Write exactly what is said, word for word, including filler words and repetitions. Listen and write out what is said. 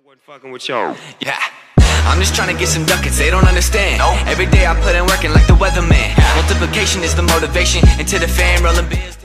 Wasn't fucking with y'all. Yeah, I'm just trying to get some ducats, they don't understand. Nope. Every day I put in working like the weatherman. Multiplication is the motivation, into the fan rolling bins.